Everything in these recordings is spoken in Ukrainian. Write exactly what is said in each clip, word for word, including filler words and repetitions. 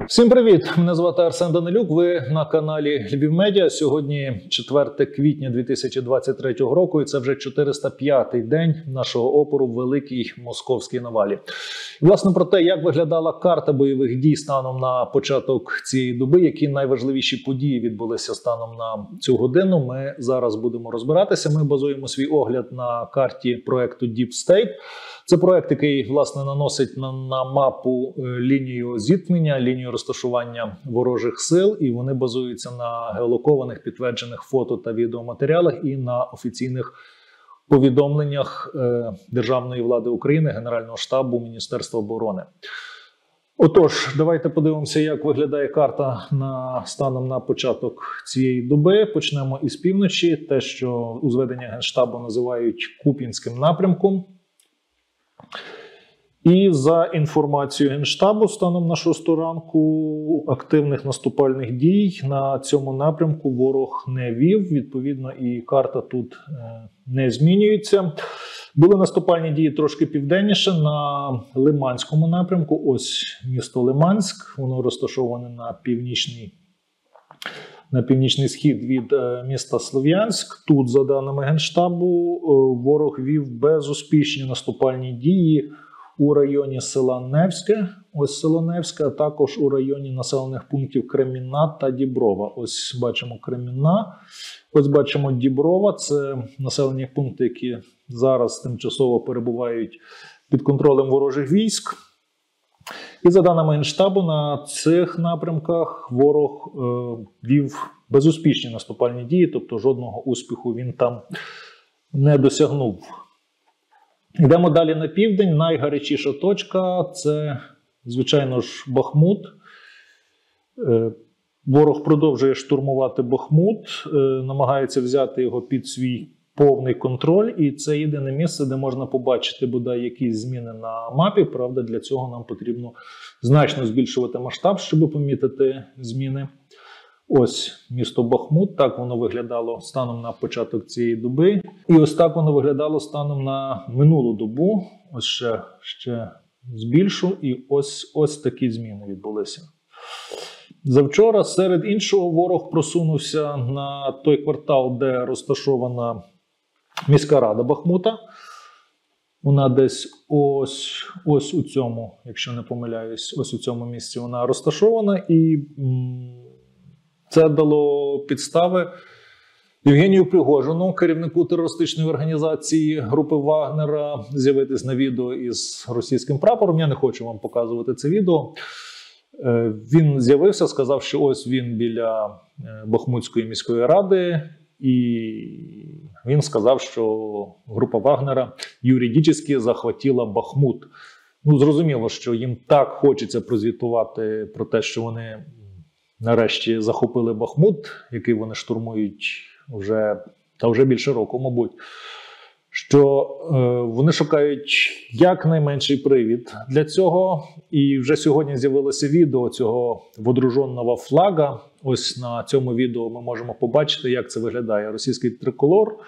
Всім привіт! Мене звати Арсен Данилюк, ви на каналі Львів Медіа. Сьогодні четверте квітня дві тисячі двадцять третього року і це вже чотириста п'ятий день нашого опору в Великій Московській навалі. І, власне, про те, як виглядала карта бойових дій станом на початок цієї доби, які найважливіші події відбулися станом на цю годину, ми зараз будемо розбиратися. Ми базуємо свій огляд на карті проекту Deep State. Це проект, який, власне, наносить на, на мапу лінію зіткнення, лінію розташування ворожих сил, і вони базуються на геолокованих, підтверджених фото та відеоматеріалах і на офіційних повідомленнях е, Державної влади України, Генерального штабу, Міністерства оборони. Отож, давайте подивимося, як виглядає карта на, станом на початок цієї доби. Почнемо із півночі, те, що у зведенні Генштабу називають Куп'янським напрямком. І за інформацією Генштабу, станом на шосту ранку активних наступальних дій на цьому напрямку ворог не вів. Відповідно, і карта тут не змінюється. Були наступальні дії трошки південніше на Лиманському напрямку. Ось місто Лиманськ, воно розташоване на північній на північний схід від міста Слов'янськ. Тут, за даними Генштабу, ворог вів безуспішні наступальні дії у районі села Невське, ось село Невське, а також у районі населених пунктів Кремінна та Діброва. Ось бачимо Кремінна, ось бачимо Діброва. Це населені пункти, які зараз тимчасово перебувають під контролем ворожих військ. І за даними Генштабу, на цих напрямках ворог е, вів безуспішні наступальні дії, тобто жодного успіху він там не досягнув. Йдемо далі на південь. Найгарячіша точка – це, звичайно ж, Бахмут. Е, ворог продовжує штурмувати Бахмут, е, намагається взяти його під свій повний контроль, і це єдине місце, де можна побачити бодай якісь зміни на мапі. Правда, для цього нам потрібно значно збільшувати масштаб, щоб помітити зміни. Ось місто Бахмут, так воно виглядало станом на початок цієї доби. І ось так воно виглядало станом на минулу добу. Ось ще, ще збільшу, і ось, ось такі зміни відбулися. Завчора, серед іншого, ворог просунувся на той квартал, де розташована міська рада Бахмута. Вона десь ось, ось у цьому, якщо не помиляюсь, ось у цьому місці вона розташована. І це дало підстави Євгенію Пригожину, керівнику терористичної організації групи Вагнера, з'явитись на відео із російським прапором. Я не хочу вам показувати це відео. Він з'явився, сказав, що ось він біля Бахмутської міської ради, і він сказав, що група Вагнера юридично захватила Бахмут. Ну, зрозуміло, що їм так хочеться прозвітувати про те, що вони нарешті захопили Бахмут, який вони штурмують вже, та вже більше року, мабуть, що е, вони шукають якнайменший привід для цього. І вже сьогодні з'явилося відео цього водруженого флага. Ось на цьому відео ми можемо побачити, як це виглядає. Російський триколор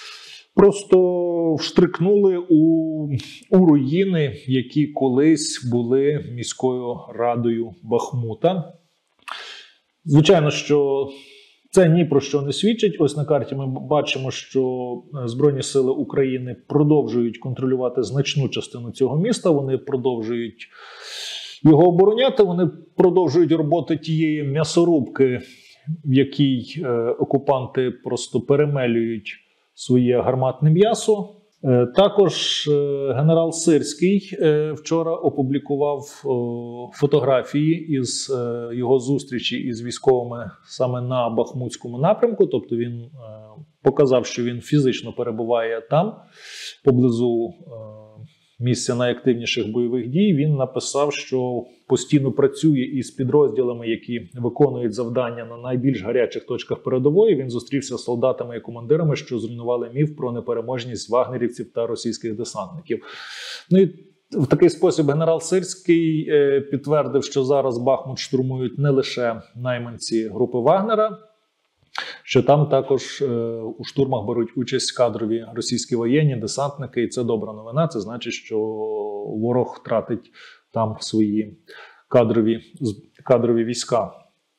просто вштрикнули у, у руїни, які колись були міською радою Бахмута. Звичайно, що це ні про що не свідчить. Ось на карті ми бачимо, що Збройні сили України продовжують контролювати значну частину цього міста. Вони продовжують його обороняти, вони продовжують роботи тієї м'ясорубки, в якій е, окупанти просто перемелюють своє гарматне м'ясо. Е, також е, генерал Сирський е, вчора опублікував е, фотографії із е, його зустрічі із військовими саме на Бахмутському напрямку. Тобто він е, показав, що він фізично перебуває там, поблизу е, місця найактивніших бойових дій. Він написав, що постійно працює із підрозділами, які виконують завдання на найбільш гарячих точках передової. Він зустрівся з солдатами і командирами, що зруйнували міф про непереможність вагнерівців та російських десантників. Ну і в такий спосіб генерал Сирський е, підтвердив, що зараз Бахмут штурмують не лише найманці групи Вагнера, що там також е, у штурмах беруть участь кадрові російські воєнні, десантники, і це добра новина. Це значить, що ворог втратить там свої кадрові, кадрові війська.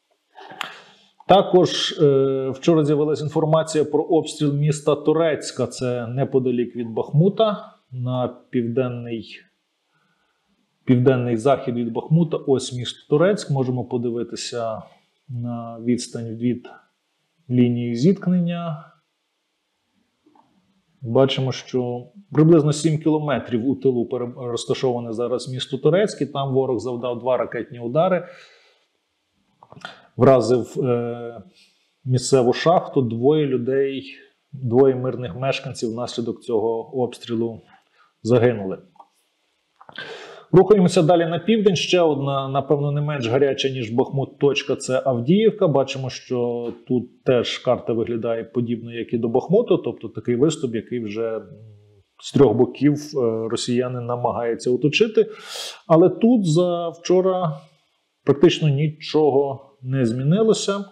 Також е, вчора з'явилася інформація про обстріл міста Торецька, це неподалік від Бахмута, на південний, південний захід від Бахмута. Ось місто Торецьк, можемо подивитися на відстань від лінії зіткнення. Бачимо, що приблизно сім кілометрів у тилу розташоване зараз місто Торецьк, і там ворог завдав два ракетні удари. Вразив е, місцеву шахту, двоє людей, двоє мирних мешканців внаслідок цього обстрілу загинули. Рухаємося далі на південь. Ще одна, напевно, не менш гаряча, ніж Бахмут, точка – це Авдіївка. Бачимо, що тут теж карта виглядає подібно, як і до Бахмуту, тобто такий виступ, який вже з трьох боків росіяни намагаються оточити. Але тут за вчора практично нічого не змінилося.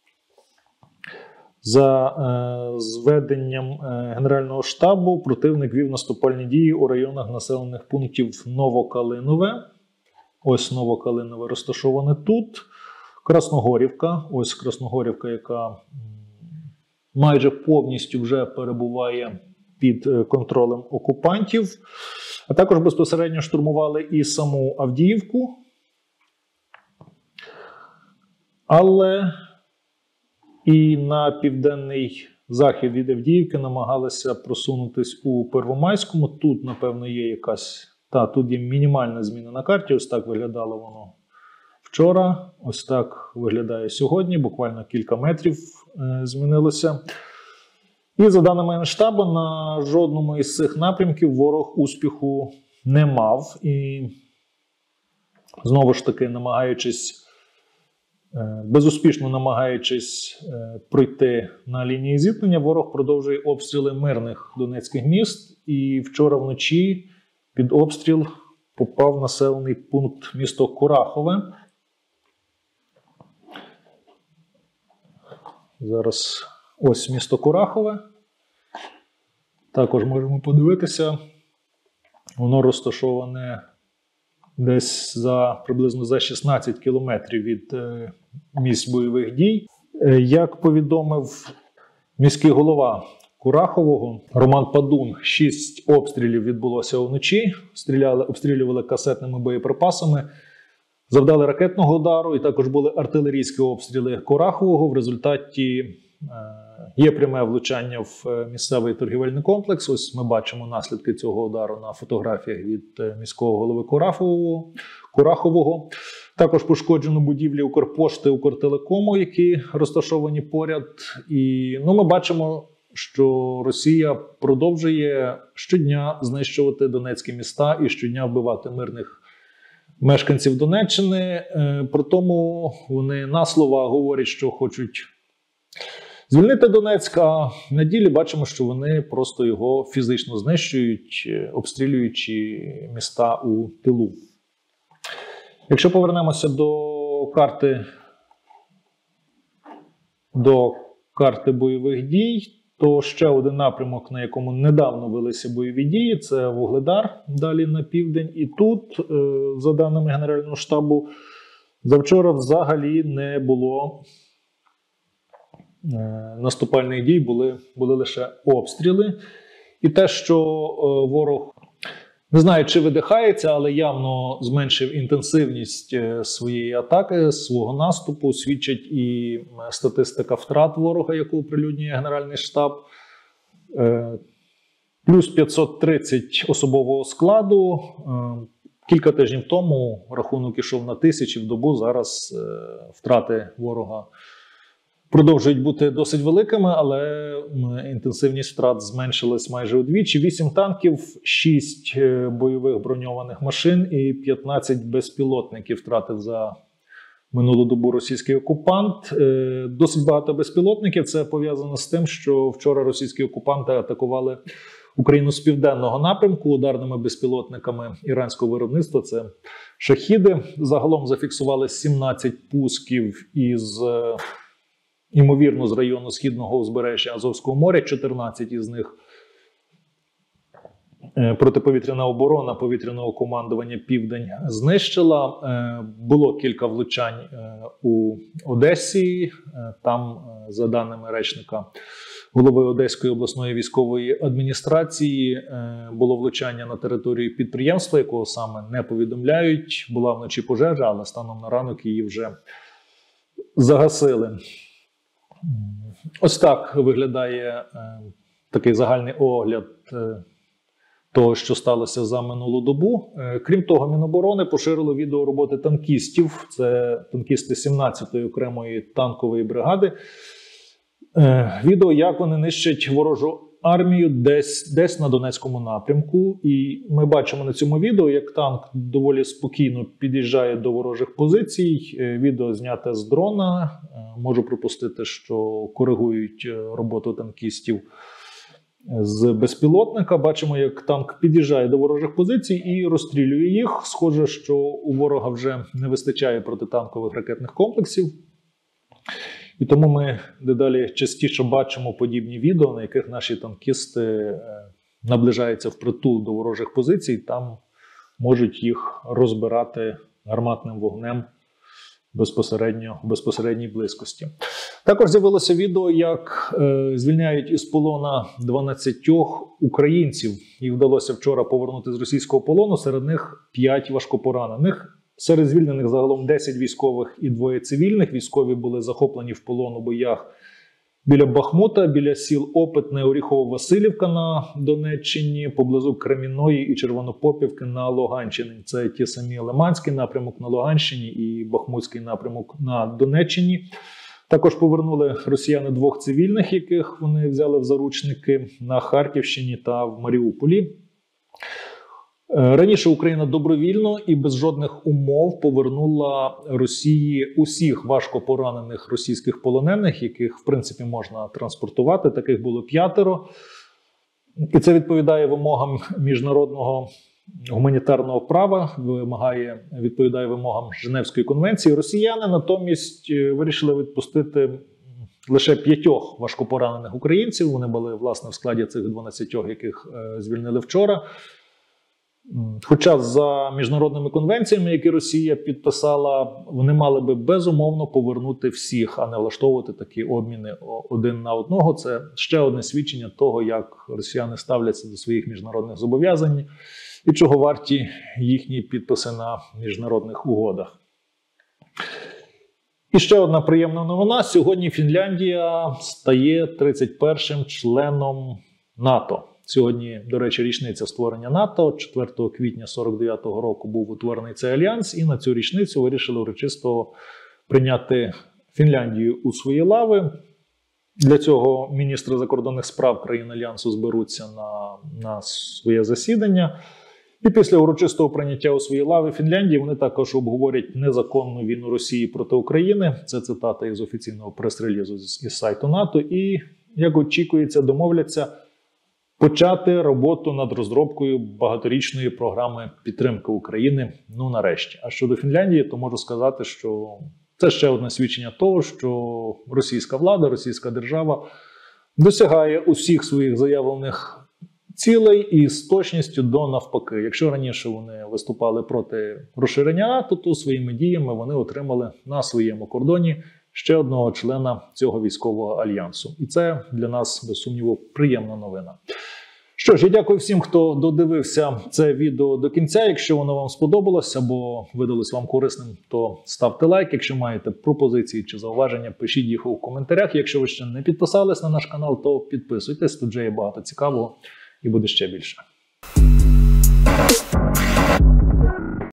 За е, зведенням е, Генерального штабу, противник вів наступальні дії у районах населених пунктів Новокалинове. Ось Новокалинове розташоване тут. Красногорівка. Ось Красногорівка, яка майже повністю вже перебуває під контролем окупантів. А також безпосередньо штурмували і саму Авдіївку. Але і на південний захід від Авдіївки намагалися просунутись у Первомайському. Тут, напевно, є якась... Та, тут є мінімальна зміна на карті. Ось так виглядало воно вчора. Ось так виглядає сьогодні. Буквально кілька метрів е, змінилося. І за даними Генштабу, на жодному із цих напрямків ворог успіху не мав. І знову ж таки, намагаючись Безуспішно намагаючись пройти на лінії зіткнення, ворог продовжує обстріли мирних донецьких міст. І вчора вночі під обстріл попав населений пункт місто Курахове. Зараз ось місто Курахове. Також можемо подивитися. Воно розташоване десь за приблизно за шістнадцять кілометрів від е, місць бойових дій. Е, як повідомив міський голова Курахового Роман Падун, шість обстрілів відбулося вночі. Стріляли, обстрілювали касетними боєприпасами, завдали ракетного удару, і також були артилерійські обстріли Курахового. В результаті е, є пряме влучання в місцевий торгівельний комплекс. Ось ми бачимо наслідки цього удару на фотографіях від міського голови Курахового. Курахового. Також пошкоджено будівлі Укрпошти, Укртелекому, які розташовані поряд. І ну, ми бачимо, що Росія продовжує щодня знищувати донецькі міста і щодня вбивати мирних мешканців Донеччини. При тому вони на слова говорять, що хочуть звільнити Донецьк, а на ділі бачимо, що вони просто його фізично знищують, обстрілюючи міста у тилу. Якщо повернемося до карти, до карти бойових дій, то ще один напрямок, на якому недавно велися бойові дії, це Вугледар, далі на південь. І тут, за даними Генерального штабу, завчора взагалі не було наступальних дій, були, були лише обстріли. І те, що ворог, не знаю, чи видихається, але явно зменшив інтенсивність своєї атаки, свого наступу, свідчить і статистика втрат ворога, яку оприлюднює Генеральний штаб. Плюс п'ятсот тридцять особового складу. Кілька тижнів тому рахунок ішов на тисячі в добу, зараз втрати ворога продовжують бути досить великими, але інтенсивність втрат зменшилась майже удвічі. вісім танків, шість бойових броньованих машин і п'ятнадцять безпілотників втратив за минулу добу російський окупант. Досить багато безпілотників. Це пов'язано з тим, що вчора російські окупанти атакували Україну з південного напрямку ударними безпілотниками іранського виробництва. Це шахіди. Загалом зафіксували сімнадцять пусків із... ймовірно, з району східного узбережжя Азовського моря, чотирнадцять із них протиповітряна оборона повітряного командування «Південь» знищила. Було кілька влучань у Одесі. Там, за даними речника голови Одеської обласної військової адміністрації, було влучання на територію підприємства, якого саме не повідомляють. Була вночі пожежа, але станом на ранок її вже загасили. Ось так виглядає такий загальний огляд того, що сталося за минулу добу. Крім того, Міноборони поширило відео роботи танкістів. Це танкісти сімнадцятої окремої танкової бригади. Відео, як вони нищать ворожу армію десь, десь на Донецькому напрямку. І ми бачимо на цьому відео, як танк доволі спокійно під'їжджає до ворожих позицій. Відео зняте з дрона. Можу припустити, що коригують роботу танкістів з безпілотника. Бачимо, як танк під'їжджає до ворожих позицій і розстрілює їх. Схоже, що у ворога вже не вистачає протитанкових ракетних комплексів. І тому ми дедалі частіше бачимо подібні відео, на яких наші танкісти наближаються впритул до ворожих позицій, там можуть їх розбирати гарматним вогнем безпосередньо в безпосередній близькості. Також з'явилося відео, як е, звільняють із полона дванадцятьох українців. Їх вдалося вчора повернути з російського полону, серед них п'ять важкопоранених. Серед звільнених загалом десять військових і двоє цивільних. Військові були захоплені в полон у боях біля Бахмута, біля сіл Опитне, Оріхово-Василівка на Донеччині, поблизу Кремінної і Червонопопівки на Луганщині. Це ті самі Лиманський напрямок на Луганщині і Бахмутський напрямок на Донеччині. Також повернули росіяни двох цивільних, яких вони взяли в заручники на Харківщині та в Маріуполі. Раніше Україна добровільно і без жодних умов повернула Росії усіх важко поранених російських полонених, яких, в принципі, можна транспортувати. Таких було п'ятеро. І це відповідає вимогам міжнародного гуманітарного права, вимагає, відповідає вимогам Женевської конвенції. Росіяни натомість вирішили відпустити лише п'ятьох важкопоранених українців. Вони були, власне, в складі цих дванадцятьох, яких звільнили вчора. Хоча за міжнародними конвенціями, які Росія підписала, вони мали би безумовно повернути всіх, а не влаштовувати такі обміни один на одного. Це ще одне свідчення того, як росіяни ставляться до своїх міжнародних зобов'язань і чого варті їхні підписи на міжнародних угодах. І ще одна приємна новина. Сьогодні Фінляндія стає тридцять першим членом НАТО. Сьогодні, до речі, річниця створення НАТО. четвертого квітня сорок дев'ятого року був утворений цей альянс, і на цю річницю вирішили урочисто прийняти Фінляндію у свої лави. Для цього міністри закордонних справ країн альянсу зберуться на, на своє засідання. І після урочистого прийняття у свої лави Фінляндії вони також обговорять незаконну війну Росії проти України. Це цитата із офіційного прес-релізу із сайту НАТО. І, як очікується, домовляться почати роботу над розробкою багаторічної програми підтримки України, ну нарешті. А щодо Фінляндії, то можу сказати, що це ще одне свідчення того, що російська влада, російська держава досягає усіх своїх заявлених цілей і з точністю до навпаки. Якщо раніше вони виступали проти розширення НАТО, то своїми діями вони отримали на своєму кордоні ще одного члена цього військового альянсу. І це для нас, без сумніву, приємна новина. Що ж, я дякую всім, хто додивився це відео до кінця. Якщо воно вам сподобалось або видалось вам корисним, то ставте лайк. Якщо маєте пропозиції чи зауваження, пишіть їх у коментарях. Якщо ви ще не підписались на наш канал, то підписуйтесь. Тут вже є багато цікавого і буде ще більше.